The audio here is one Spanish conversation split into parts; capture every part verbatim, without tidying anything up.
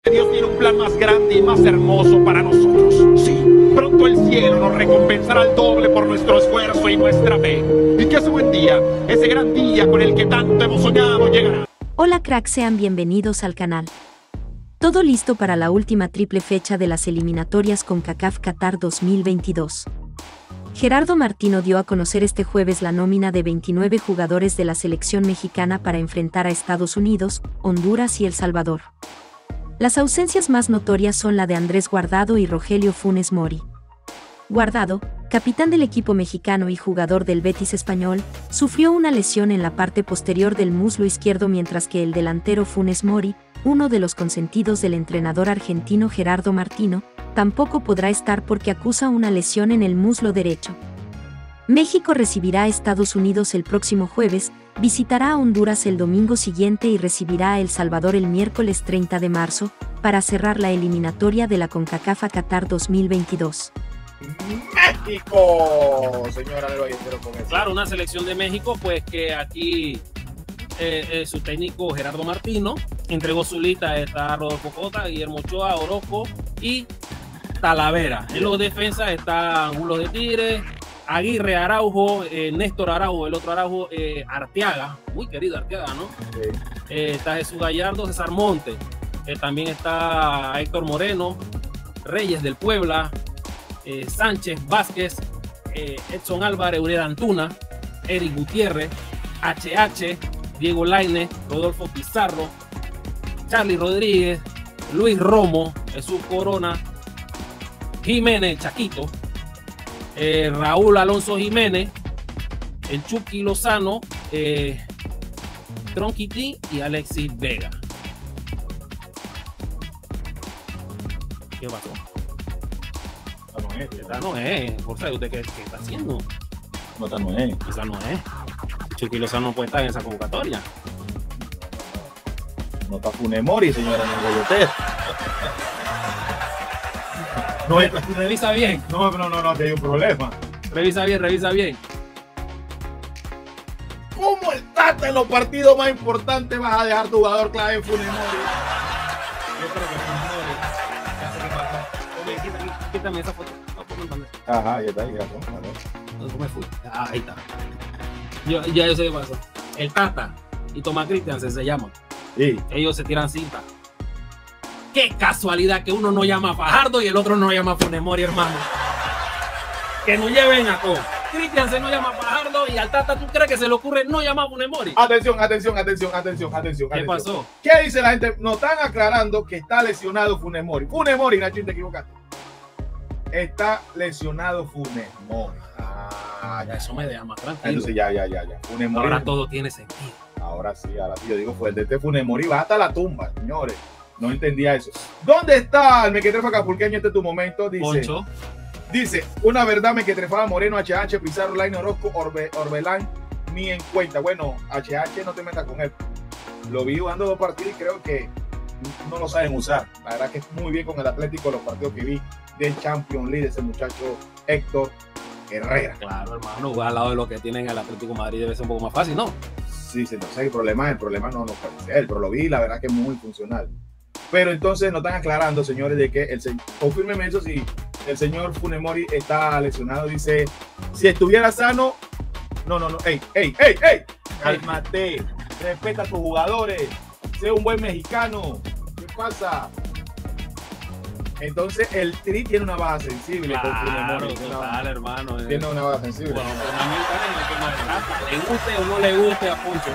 Dios tiene un plan más grande y más hermoso para nosotros. Sí, pronto el cielo nos recompensará al doble por nuestro esfuerzo y nuestra fe. Y que ese buen día, ese gran día con el que tanto hemos soñado, llegará. Hola cracks, sean bienvenidos al canal. Todo listo para la última triple fecha de las eliminatorias CONCACAF Qatar dos mil veintidós. Gerardo Martino dio a conocer este jueves la nómina de veintinueve jugadores de la selección mexicana para enfrentar a Estados Unidos, Honduras y El Salvador. Las ausencias más notorias son la de Andrés Guardado y Rogelio Funes Mori. Guardado, capitán del equipo mexicano y jugador del Betis español, sufrió una lesión en la parte posterior del muslo izquierdo, mientras que el delantero Funes Mori, uno de los consentidos del entrenador argentino Gerardo Martino, tampoco podrá estar porque acusa una lesión en el muslo derecho. México recibirá a Estados Unidos el próximo jueves, visitará a Honduras el domingo siguiente y recibirá a El Salvador el miércoles treinta de marzo, para cerrar la eliminatoria de la CONCACAF a Qatar dos mil veintidós. México, señora del Ballestero, con eso. Claro, una selección de México, pues que aquí eh, eh, su técnico Gerardo Martino entregó su lista. Está Rodolfo Cota, Guillermo Ochoa, Orozco y Talavera. En los defensas está Angulo de Tigre, Aguirre, Araujo, eh, Néstor Araujo, el otro Araujo, eh, Arteaga, muy querido Arteaga, ¿no? Sí. Eh, está Jesús Gallardo, César Monte, eh, también está Héctor Moreno, Reyes del Puebla, eh, Sánchez, Vázquez, eh, Edson Álvarez, Uriel Antuna, Eric Gutiérrez, H H, Diego Lainez, Rodolfo Pizarro, Charly Rodríguez, Luis Romo, Jesús Corona, Jiménez, Chaquito, eh, Raúl Alonso Jiménez, el Chucky Lozano, eh, Tronquití y Alexis Vega. ¿Qué pasó? Esta no es. Esta no es. Por favor, ¿usted qué, qué está haciendo? No, esta no es. Esa no es. Chucky Lozano no puede estar en esa convocatoria. No está Funes Mori, señora, en el bollotero. No, esta, revisa bien. No, no, no, no, que hay un problema. Revisa bien, revisa bien. ¿Cómo el Tata en los partidos más importantes vas a dejar tu jugador clave en Funes Mori? Yo creo que Funes Mori. Ya sé qué pasó. Oye, quítame, quítame esa foto. No, ponme. Ajá, ya está, ya está. ¿Cómo me fui? Ah, ahí está. Yo, ya yo sé qué pasó. El Tata y Tomás Christiansen se llaman. Sí. Ellos se tiran cinta. Qué casualidad que uno no llama a Fajardo y el otro no llama a Funes Mori, hermano. Que nos lleven a todo. Christiansen no llama a Fajardo y al Tata, ¿tú crees que se le ocurre no llamar a Funes Mori? Atención, atención, atención, atención, atención. ¿Qué pasó? ¿Qué dice la gente? Nos están aclarando que está lesionado Funes Mori. Funes Mori, Nacho, te equivocaste. Está lesionado Funes Mori. Ah, ya eso me deja más tranquilo. Entonces ya, ya, ya, ya. Funes Mori. Ahora todo tiene sentido. Ahora sí, ahora sí. Yo digo, fue el de este Funes Mori va hasta la tumba, señores. No entendía eso. ¿Dónde está el mequetrefa capulqueño? Este es tu momento. Dice, Poncho. Dice, una verdad, mequetrefada Moreno, H H, Pizarro, Lainez, Orozco, Orbe, Orbelán, ni en cuenta. Bueno, H H no te metas con él. Lo vi jugando dos partidos y creo que no lo saben usar. La verdad que es muy bien con el Atlético los partidos que vi del Champions League, ese muchacho Héctor Herrera. Claro, hermano, jugar al lado de lo que tienen el Atlético de Madrid debe ser un poco más fácil, ¿no? Sí, sí, no sé, el problema, el problema no, no puede ser él, pero lo vi, la verdad que es muy funcional. Pero entonces nos están aclarando, señores, de que el señor, confírmeme eso, si el señor Funes Mori está lesionado. Dice, si estuviera sano, no, no, no, ey, ey, ey, ey, cálmate, respeta a tus jugadores, sé un buen mexicano, ¿qué pasa? Entonces el Tri tiene una baja sensible. Claro, con Funes Mori, total, una, hermano. tiene una baja sensible. Bueno, fundamentalmente, le guste o no le guste a Poncho.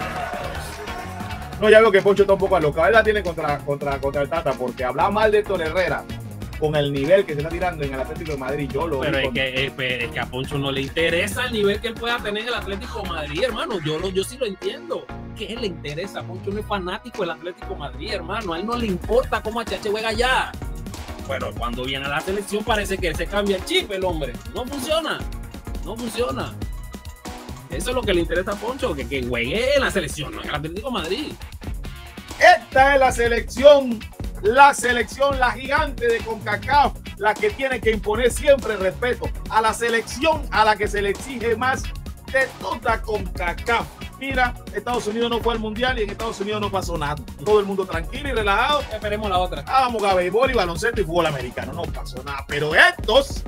No, ya veo que Poncho está un poco alocado. Él la tiene contra, contra, contra el Tata porque habla mal de Héctor Herrera con el nivel que se está tirando en el Atlético de Madrid. Yo lo Pero es con... que, es, es que a Poncho no le interesa el nivel que él pueda tener en el Atlético de Madrid, hermano. Yo, lo, yo sí lo entiendo. ¿Qué le interesa? Poncho no es fanático del Atlético de Madrid, hermano. A él no le importa cómo H H juega allá. Pero cuando viene a la selección parece que se cambia el chip el hombre. No funciona. No funciona. Eso es lo que le interesa a Poncho, que, que juegue en la selección, no en el Atlético de Madrid. Esta es la selección, la selección, la gigante de CONCACAF, la que tiene que imponer siempre respeto a la selección a la que se le exige más de toda CONCACAF. mira, Estados Unidos no fue al mundial y en Estados Unidos no pasó nada. Todo el mundo tranquilo y relajado. Esperemos la otra. Ah, vamos a béisbol y baloncesto y fútbol americano. No pasó nada. Pero estos,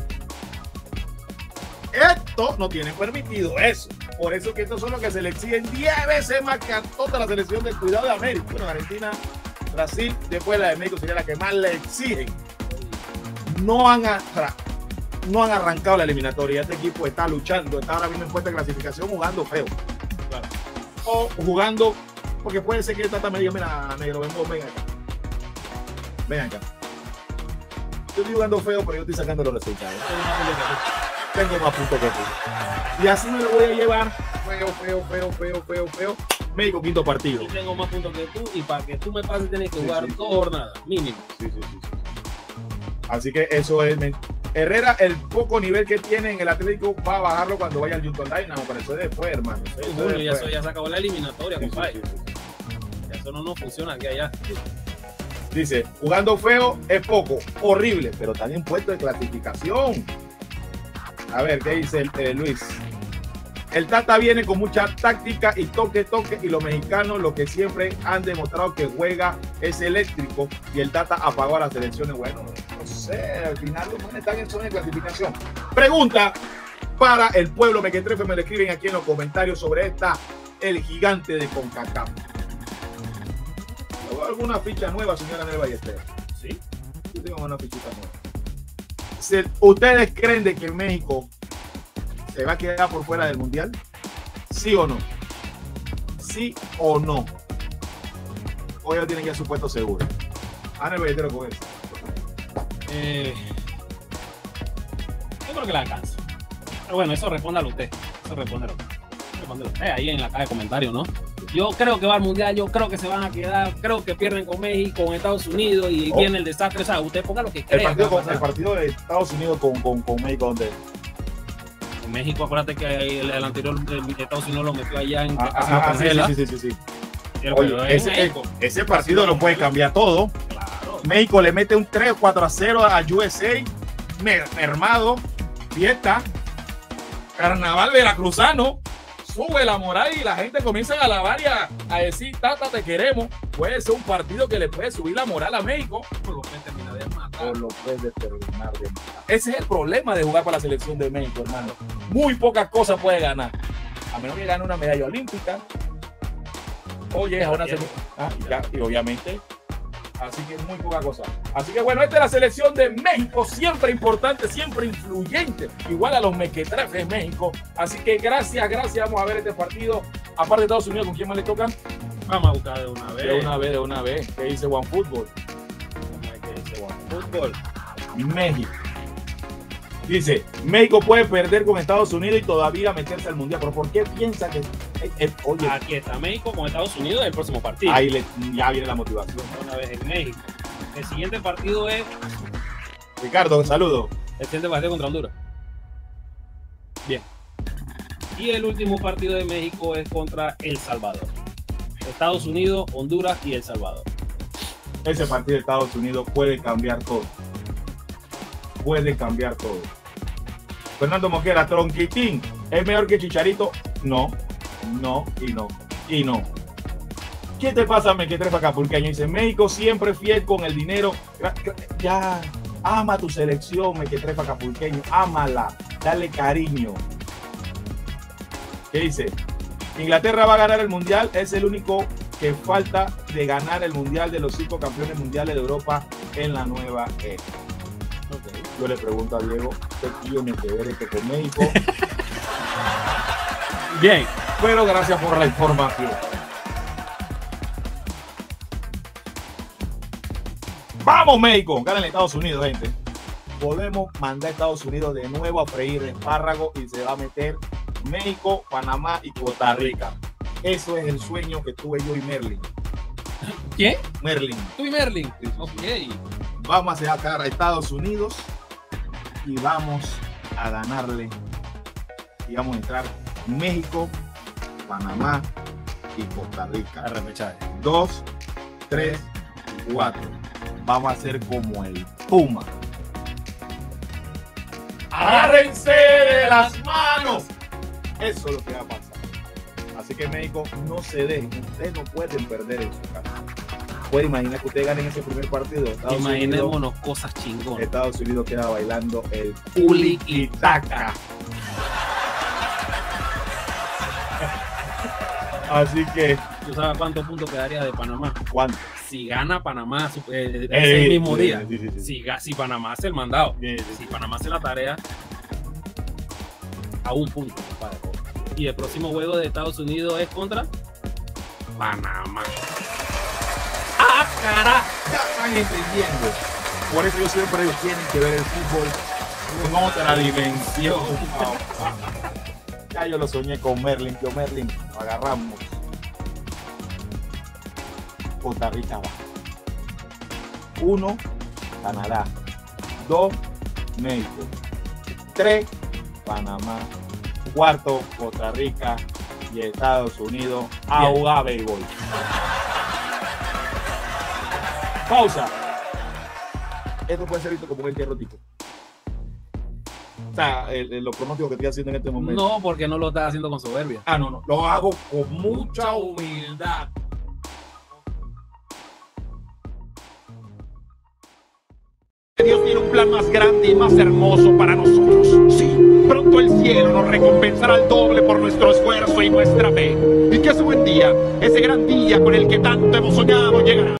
estos no tienen permitido eso. Por eso que estos son los que se le exigen diez veces más que a toda la selección del cuidado de América. Bueno, Argentina, Brasil, después la de México sería la que más le exigen. No han, no han arrancado la eliminatoria. Este equipo está luchando, está ahora mismo en puesta de clasificación jugando feo. Claro. O jugando, porque puede ser que el Tata me diga, mira, negro, ven, ven acá. Ven acá. Yo estoy jugando feo, pero yo estoy sacando los resultados. Tengo más puntos que tú. Y así me lo voy a llevar. Feo, feo, feo, feo, feo, feo. México, quinto partido. Yo tengo más puntos que tú y para que tú me pases tienes que jugar sí, sí, dos jornadas, mínimo. Sí, sí, sí, sí. Así que eso es. Herrera, el poco nivel que tiene en el Atlético va a bajarlo cuando vaya al Houston Dynamo, pero eso es después, hermano. Eso sí, bueno, ya, eso ya se acabó la eliminatoria, sí, compadre. Sí, sí, sí, sí. Eso no, no funciona aquí allá. Dice, jugando feo es poco, horrible, pero también puesto de clasificación. A ver, ¿qué dice eh, Luis? El Tata viene con mucha táctica y toque, toque, y los mexicanos lo que siempre han demostrado que juega es eléctrico, y el Tata apagó a las selecciones. Bueno, no sé, al final los manes están en zona de clasificación. Pregunta para el pueblo mequetrefe, me lo escriben aquí en los comentarios sobre esta, el gigante de CONCACAF. ¿Alguna ficha nueva, señora Nel Ballester? Sí. Yo tengo una fichita nueva. ¿Ustedes creen de que México se va a quedar por fuera del mundial? ¿Sí o no? ¿Sí o no? O ellos tienen ya su puesto seguro. Ana el Ballester con eso. Eh, yo creo que la alcanza. Pero bueno, eso respóndalo usted. Eso respóndalo. Respóndalo usted ahí en la caja de comentarios, ¿no? Yo creo que va al mundial, yo creo que se van a quedar, creo que pierden con México, con Estados Unidos y oh. viene el desastre. O sea, usted ponga lo que crea. El partido, con, el partido de Estados Unidos con, con, con México, ¿dónde? Con México, acuérdate que el, el anterior de Estados Unidos lo metió allá en ah, ah, sí, sí, sí, sí, sí. El, Oye, ese, ese partido lo puede cambiar todo. Claro. México le mete un tres cuatro a cero a U S A, mermado, fiesta, carnaval veracruzano. Sube la moral y la gente comienza a alabar y a, a decir, Tata, te queremos. Puede ser un partido que le puede subir la moral a México. O lo puede terminar de matar. O lo puede terminar de matar. Ese es el problema de jugar para la selección de México, hermano. Muy pocas cosas puede ganar. A menos que gane una medalla olímpica. Oye, a una ah, y, ya, y obviamente. Así que muy poca cosa. Así que bueno, esta es la selección de México, siempre importante, siempre influyente, igual a los mequetrefes de México. Así que gracias, gracias. Vamos a ver este partido. Aparte de Estados Unidos, ¿con quién más le tocan? Vamos a buscar de una vez. De una vez, de una vez. ¿Qué dice OneFootball? ¿Qué dice OneFootball? México. Dice, México puede perder con Estados Unidos y todavía meterse al mundial. ¿Pero por qué piensa que... Eh, eh, oye, aquí está México con Estados Unidos en el próximo partido. Ahí le, ya viene la motivación. Una vez en México. El siguiente partido es... Ricardo, un saludo. El siguiente partido contra Honduras. Bien. Y el último partido de México es contra El Salvador. Estados Unidos, Honduras y El Salvador. Ese partido de Estados Unidos puede cambiar todo. Puede cambiar todo. Fernando Mosquera, Tronquitín, ¿es mejor que Chicharito? No, no y no, y no. ¿Qué te pasa, Mequetrefe Acapulqueño? Dice, México siempre fiel con el dinero. Ya, ama tu selección, Mequetrefe Acapulqueño, ámala, dale cariño. ¿Qué dice? Inglaterra va a ganar el mundial, es el único que falta de ganar el mundial de los cinco campeones mundiales de Europa en la nueva era. Okay. Yo le pregunto a Diego, ¿qué tiene que ver esto con México? Bien, pero gracias por la información. ¡Vamos, México! Ganan Estados Unidos, gente. Podemos mandar a Estados Unidos de nuevo a freír espárrago y se va a meter México, Panamá y Costa Rica. Eso es el sueño que tuve yo y Merlin. ¿Quién? Merlin. ¿Tú y Merlin? Ok. Vamos a sacar a Estados Unidos y vamos a ganarle. Y vamos a entrar México, Panamá y Costa Rica. A repechaje. Dos, tres, cuatro. Vamos a ser como el Puma. ¡Agárrense de las manos! Eso es lo que va a pasar. Así que México, no se dejen, ustedes no pueden perder en su casa. Puede imaginar que ustedes ganen ese primer partido. Estados Imaginémonos Unidos, cosas chingonas. Estados Unidos queda bailando el Uliquitaca. Así que, ¿Tú sabes cuántos puntos quedaría de Panamá? ¿cuánto? Si gana Panamá eh, ese Eh, mismo sí, día, sí, sí, sí. Si, ga- si Panamá hace el mandado, Sí, sí, si Panamá hace la tarea, a un punto, compadre. Y el próximo juego de Estados Unidos es contra Panamá. ¡Ah, carajo! Ya están entendiendo. Por eso yo siempre digo, tienen que ver el fútbol en otra dimensión. Ya yo lo soñé con Merlin, tío Merlin, lo agarramos. Costa Rica va. Uno, Canadá. Dos, México. Tres, Panamá. Cuarto, Costa Rica y Estados Unidos a Bien. jugar béisbol. Pausa. Esto puede ser visto como un entierro tipo. O sea, el, el- los pronósticos que estoy haciendo en este momento. No, porque no lo estás haciendo con soberbia. Ah, no, no. Lo hago con mucha humildad. Dios tiene un plan más grande y más hermoso para nosotros. Sí, pronto el cielo nos recompensará al doble por nuestro esfuerzo y nuestra fe. Y que ese buen día, ese gran día con el que tanto hemos soñado, llegará.